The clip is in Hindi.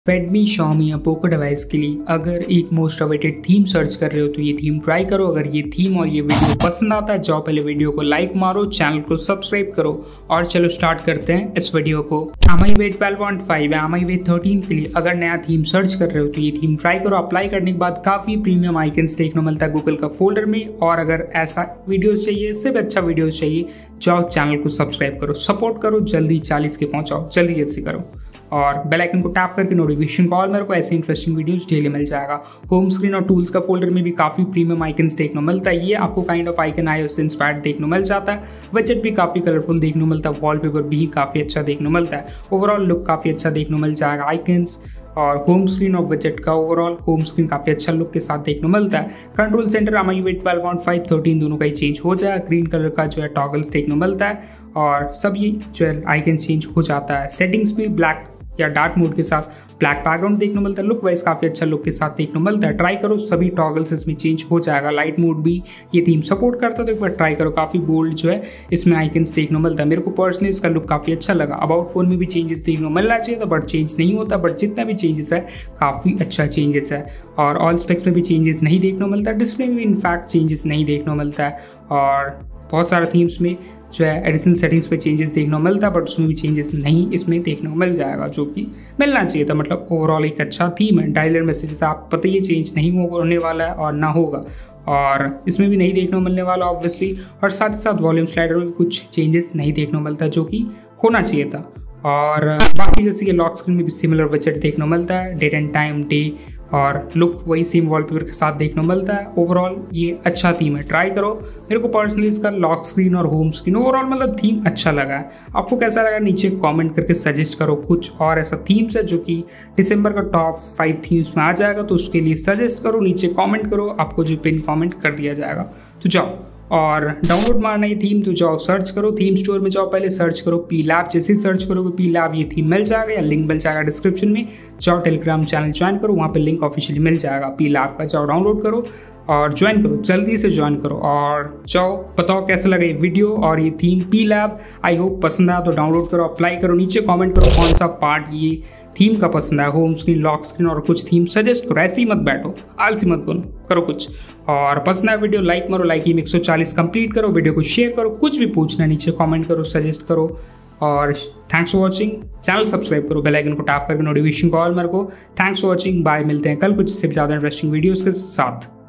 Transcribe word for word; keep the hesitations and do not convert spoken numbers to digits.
रेडमी, शाओमी या पोको डिवाइस के लिए अगर एक मोस्ट अवेटेड थीम सर्च कर रहे हो तो ये थीम ट्राई करो। अगर ये थीम और ये वीडियो पसंद आता है जाओ पहले वीडियो को लाइक मारो, चैनल को सब्सक्राइब करो और चलो स्टार्ट करते हैं इस वीडियो को। MIUI twelve point five या एम आई वे थर्टीन के लिए अगर नया थीम सर्च कर रहे हो तो ये थीम ट्राई करो। अप्लाई करने के बाद काफ़ी प्रीमियम आइकन्स देखने को मिलता है गूगल का फोल्डर में। और अगर ऐसा वीडियोस चाहिए, इससे भी अच्छा वीडियोस चाहिए, जाओ चैनल को सब्सक्राइब करो, सपोर्ट करो, जल्दी चालीस के पहुंचाओ, जल्दी जल्दी करो और बेल आइकन को टैप करके नोटिफिकेशन कॉल मेरे को ऐसे इंटरेस्टिंग वीडियोस डेली मिल जाएगा। होम स्क्रीन और टूल्स का फोल्डर में भी काफ़ी प्रीमियम आइकन्स देखने को मिलता है। ये आपको काइंड ऑफ आइकन आए उससे इंस्पायर्ड देखने को मिल जाता है। बजट भी काफ़ी कलरफुल देखने को मिलता है, वॉलपेपर भी काफ़ी अच्छा देखने को मिलता है। ओवरऑल लुक काफ़ी अच्छा देखने को मिल जाएगा। आइकन्स और होम स्क्रीन और बजट का ओवरऑल होम स्क्रीन काफ़ी अच्छा लुक के साथ देखने को मिलता है। Control centre MIUI twelve point five thirteen दोनों का ही चेंज हो जाएगा। ग्रीन कलर का जो है टॉगल्स देखने को मिलता है और सब ये जो है आइकन चेंज हो जाता है। सेटिंग्स भी ब्लैक या डार्क मोड के साथ ब्लैक बैकग्राउंड देखने को मिलता है। लुक वाइज काफ़ी अच्छा लुक के साथ देखने को मिलता है। ट्राई करो, सभी टॉगल्स इसमें चेंज हो जाएगा। लाइट मोड भी ये थीम सपोर्ट करता है तो एक बार ट्राई करो। काफ़ी बोल्ड जो है इसमें आइकन्स देखने को मिलता है। मेरे को पर्सनली इसका लुक काफ़ी अच्छा लगा। अबाउट फोन में भी चेंजेस देखने को मिलना चाहिए था बट चेंज नहीं होता, बट जितना भी चेंजेस है काफ़ी अच्छा चेंजेस है। और ऑल स्पेक्स में भी चेंजेस नहीं देखने को मिलता है। डिस्प्ले में भी इनफैक्ट चेंजेस नहीं देखने को मिलता है। और बहुत सारे थीम्स में जो है एडिशनल सेटिंग्स पे चेंजेस देखने को मिलता है बट उसमें भी चेंजेस नहीं इसमें देखने को मिल जाएगा, जो कि मिलना चाहिए था। मतलब ओवरऑल एक अच्छा थीम है। डायलर मैसेजेस आप पता ही चेंज नहीं होने वाला है और ना होगा, और इसमें भी नहीं देखने को मिलने वाला ऑब्वियसली। और साथ ही साथ वॉल्यूम स्लाइडर में भी कुछ चेंजेस नहीं देखने को मिलता जो कि होना चाहिए था। और बाकी जैसे कि लॉक स्क्रीन में भी सिमिलर बजट देखने को मिलता है। डेट एंड टाइम, डे और लुक वही सेम वॉलपेपर के साथ देखने को मिलता है। ओवरऑल ये अच्छा थीम है, ट्राई करो। मेरे को पर्सनली इसका लॉक स्क्रीन और होम स्क्रीन ओवरऑल मतलब थीम अच्छा लगा है। आपको कैसा लगा नीचे कमेंट करके सजेस्ट करो। कुछ और ऐसा थीम्स है जो कि दिसंबर का टॉप फाइव थीम्स में आ जाएगा तो उसके लिए सजेस्ट करो, नीचे कॉमेंट करो, आपको जो पिन कॉमेंट कर दिया जाएगा। तो जाओ और डाउनलोड मारना ये थीम तो जाओ सर्च करो, थीम स्टोर में जाओ, पहले सर्च करो पी लैब। जैसे ही सर्च करोगे पी लैब ये थीम मिल जाएगा या लिंक मिल जाएगा डिस्क्रिप्शन में। जाओ टेलीग्राम चैनल ज्वाइन करो, वहाँ पे लिंक ऑफिशियली मिल जाएगा पी लैब का। जाओ डाउनलोड करो और ज्वाइन करो, जल्दी से ज्वाइन करो और जाओ बताओ कैसा लगा ये वीडियो और ये theme P lab. I hope पसंद आया तो डाउनलोड करो, अप्लाई करो, नीचे कमेंट करो कौन सा पार्ट ये थीम का पसंद है। होम स्क्रीन, लॉक स्क्रीन और कुछ थीम सजेस्ट करो। ऐसे ही मत बैठो, आलसी मत बनो, करो कुछ। और पसंद आया वीडियो लाइक मारो, लाइक ही एक सौ चालीस कंप्लीट करो। वीडियो को शेयर करो, कुछ भी पूछना नीचे कमेंट करो, सजेस्ट करो। और thanks for watching. Channel subscribe करो, बेल आइकन को टैप करके नोटिफिकेशन कॉल मेरे को। Thanks for watching, bye. मिलते हैं कल कुछ इससे भी ज़्यादा इंटरेस्टिंग वीडियोज़ के साथ।